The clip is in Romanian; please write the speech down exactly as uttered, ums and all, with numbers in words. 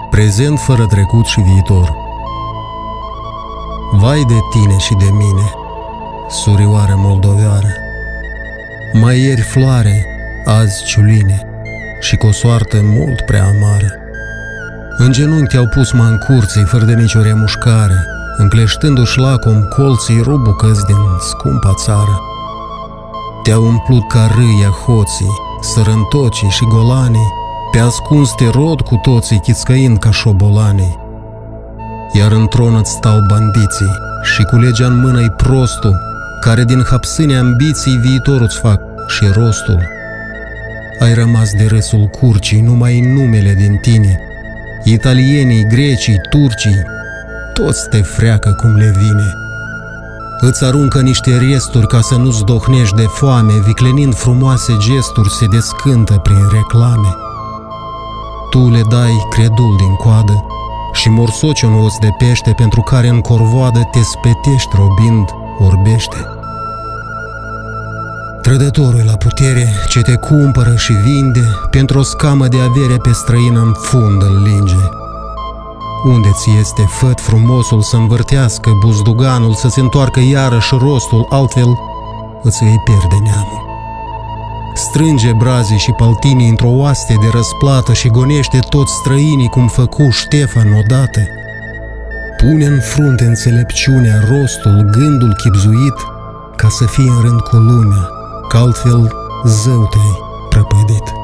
prezent fără trecut și viitor. Vai de tine și de mine, surioară moldoveară, mai ieri floare, azi ciuline, și cu o soartă mult prea amară. În genunchi te-au pus mancurții, fără de nicio remușcare, încleștându-și lacom colții rubucăți din scumpa țară. Te-au umplut ca râia hoții, sărântocii și golanii, pe ascuns te rod cu toții, chițcăind ca șobolanii. Iar în tron îți stau bandiții și cu legea în mână-i prostul, care din hapsâne ambiții viitorul-ți fac și rostul. Ai rămas de râsul curcii numai în numele din tine. Italienii, grecii, turcii, toți te freacă cum le vine. Îți aruncă niște resturi ca să nu-ți dohnești de foame, viclenind frumoase gesturi se descântă prin reclame. Tu le dai credul din coadă și morsoci un os de pește pentru care în corvoadă te spetești robind orbește. Trădătorul la putere ce te cumpără și vinde, pentru o scamă de avere pe străină în fund înlinge. Unde ți este făt frumosul să învârtească buzduganul, să-ți întoarcă iarăși rostul, altfel îți vei pierde neamul. Strânge brazii și paltinii într-o oaste de răsplată și gonește toți străinii cum făcu Ștefan odată. Pune în frunte înțelepciunea, rostul, gândul chibzuit, ca să fie în rând cu lumea, că altfel zău te-ai prăpădit.